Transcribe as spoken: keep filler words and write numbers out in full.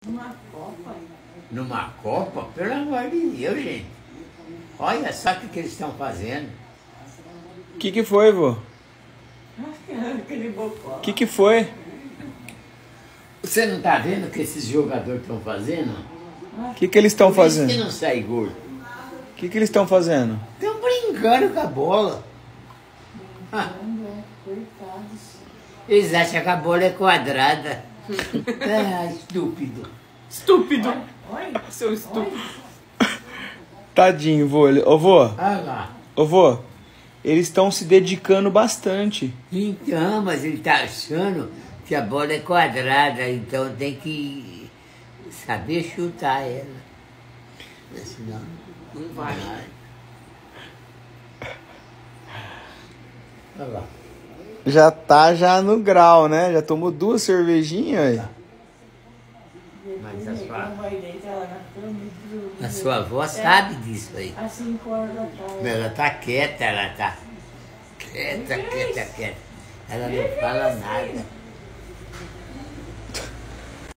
Numa Copa. Numa Copa? Pelo amor de Deus, gente. Olha só o que, que eles estão fazendo. O que que foi, vô? Aquele bocó. O que que foi? Você não tá vendo o que esses jogadores estão fazendo? O que que eles estão Por isso que fazendo? não sai gol. O que que eles estão fazendo? Estão brincando com a bola. Ah, Coitados. eles acham que a bola é quadrada. Ah, estúpido. Estúpido. Olha, Seu estúpido. Tadinho, vô. Ele- Ô, vô. Olha lá. Ô, vô. Eles estão se dedicando bastante. Então, mas ele tá achando que a bola é quadrada, então tem que saber chutar ela. Senão Não vai. Olha lá. Já tá já no grau, né? Já tomou duas cervejinhas aí. Mas a sua, vai deitar lá na cama e dormir. a sua avó sabe disso aí. Às cinco horas da tarde. Ela tá quieta, ela tá quieta, quieta, quieta. Ela não fala nada.